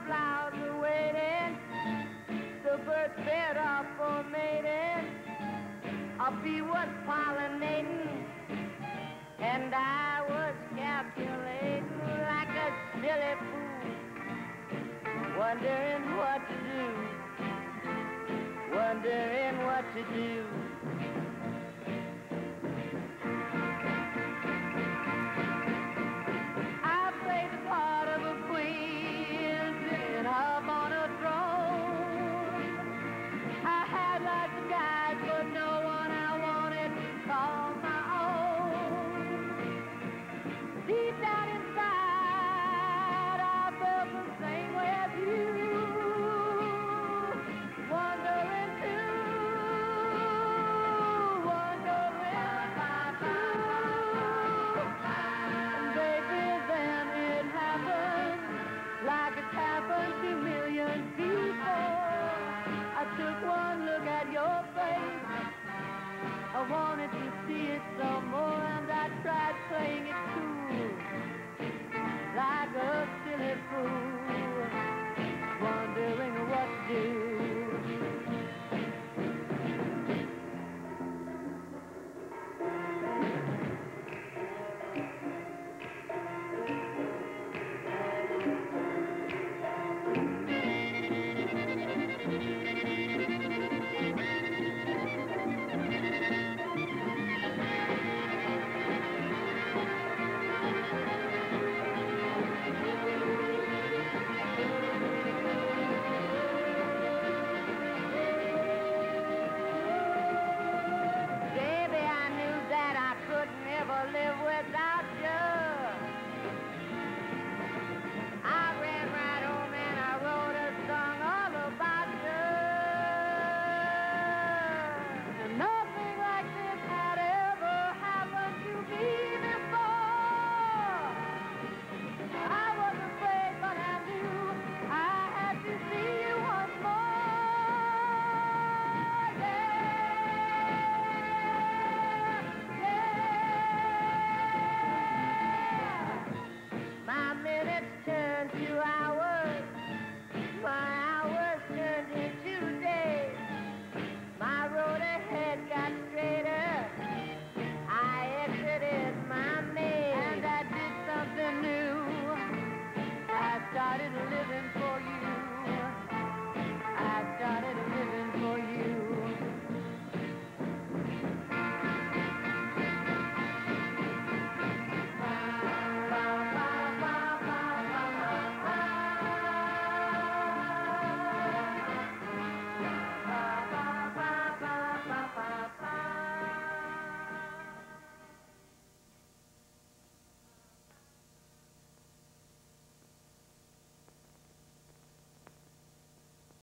flowers were waiting, the birds fed off for mating, a bee was pollinating, and I was calculating like a silly fool, wondering what to do, wondering what to do. I played the part of a queen sitting up on a throne. I had lots of guys, but no one I wanted to call my own. Deep down inside, I felt the same way as you, wondering too, wondering if I do. And baby, then it happened, like it's happened to millions before. I took one look at your face, I wanted to see it some more, and I tried playing it cool, like a silly fool.